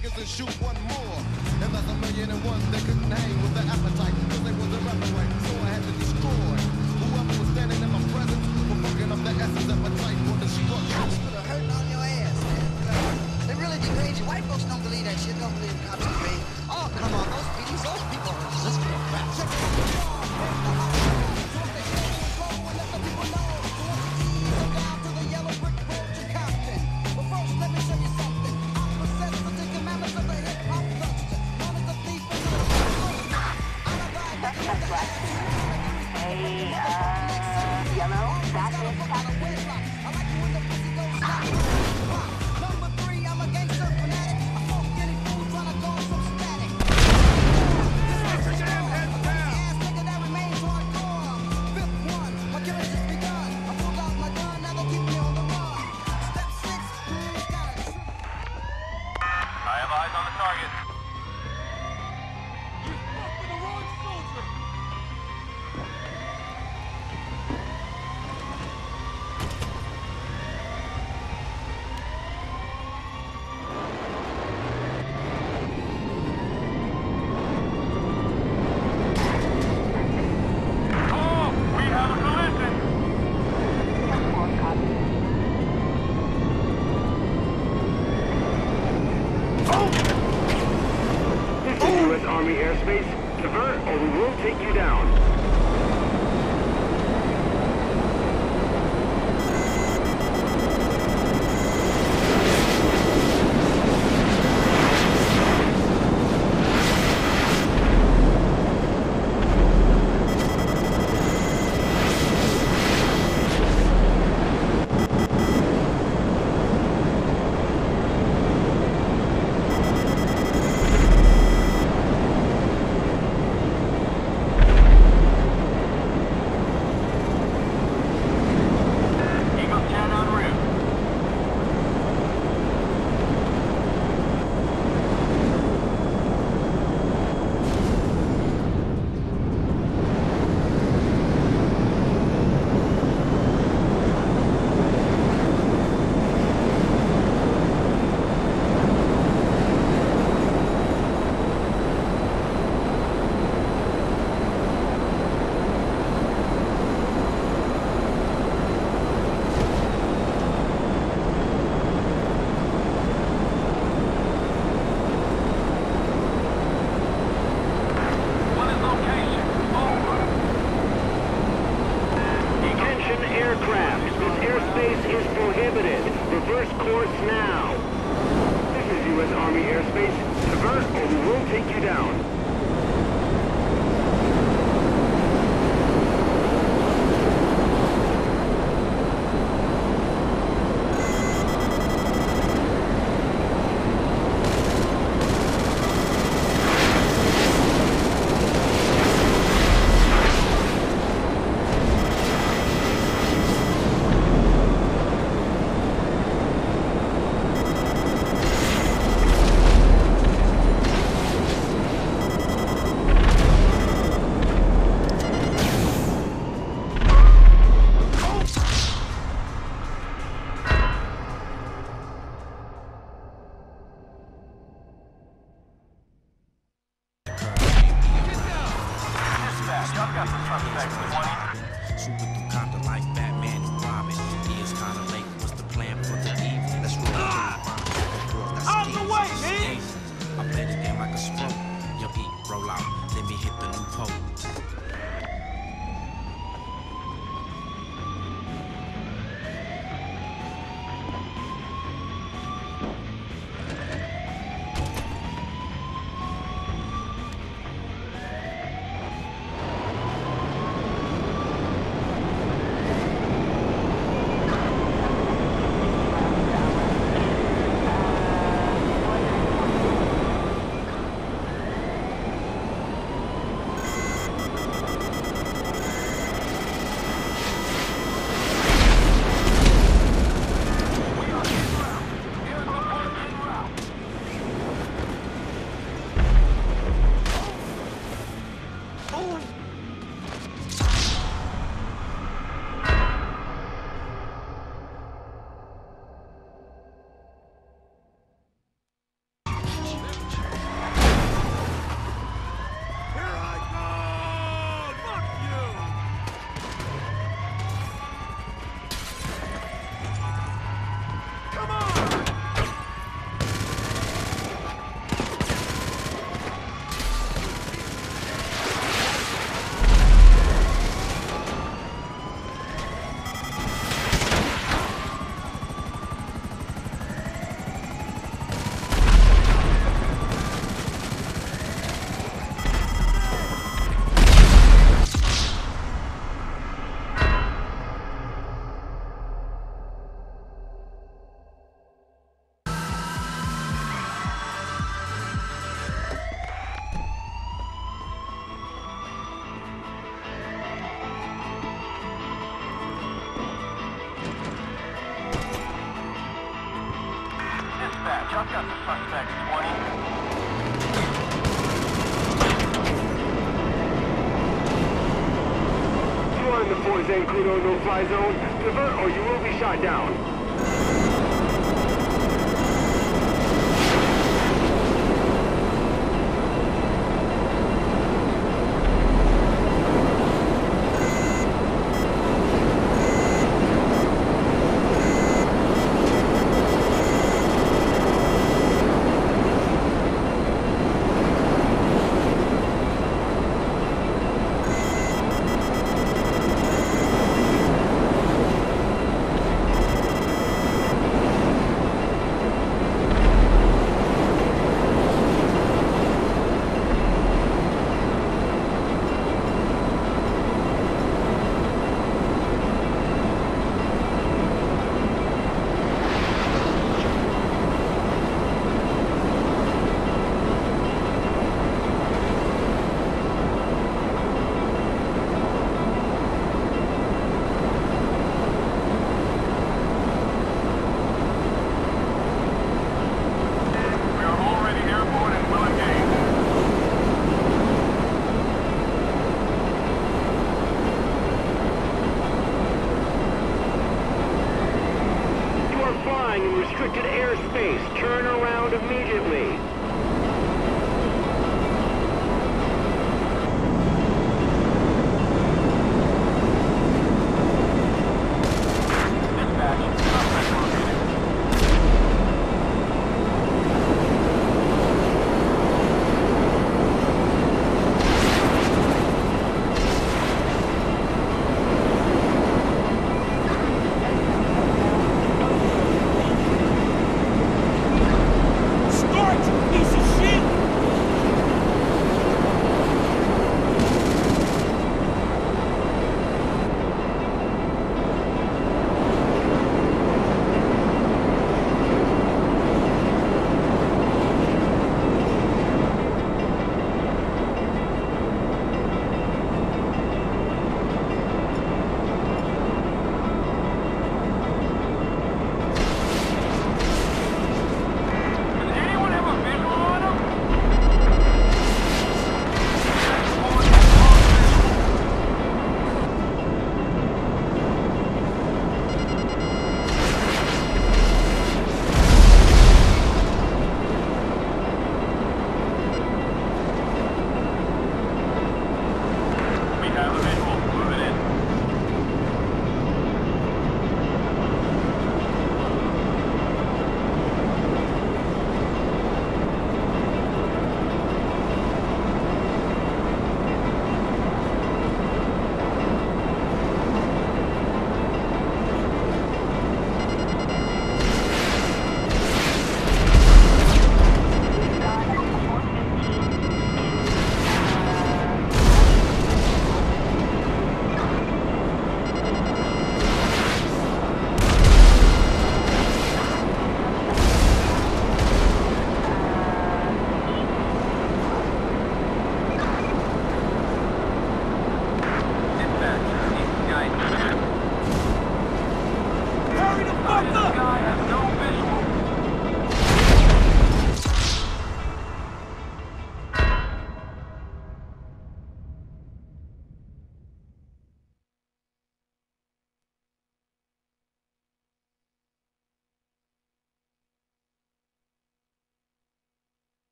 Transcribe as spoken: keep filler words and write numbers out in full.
niggas and shoot one more. And that's a million and one they couldn't hang with the appetite, cause they wasn't running right. So I had to destroy whoever was standing in my presence for fucking up the essence of my type for destruction. Cops put a hurting on your ass, man. They really degrade you. White folks don't believe that shit. Don't believe cops degrade. Oh, come on, those people, those people are just full of crap. Hey, uh, yellow, that is Captain. Number three, I'm a gangster fanatic. I fuck any fool trying to cause some static. Get your damn heads down! Ass nigga that remains hardcore. Fifth one, my killing just begun. I pulled out my gun, now they keep me on the run. Step six, got it. I have eyes on the target. You fucked with the wrong soldier! Oh, we have a collision. This is U S Army airspace. Divert or we will take you down. Eagle ten en route. What is location? Over. Attention aircraft. This airspace is prohibited. Reverse course now. This is U S Army airspace. Divert or we will take you down. Got the suspect, twenty. You are in the Fort Zancudo no-fly zone. Divert or you will be shot down. Restricted airspace. Turn around immediately.